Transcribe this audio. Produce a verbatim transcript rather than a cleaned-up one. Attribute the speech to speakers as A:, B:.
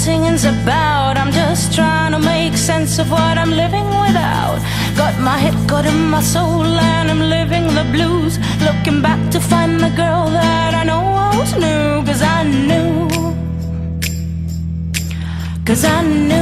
A: singing's about. I'm just trying to make sense of what I'm living without. Got my head caught in my soul and I'm living the blues, looking back to find the girl that I know always knew. Cause I knew, cause I knew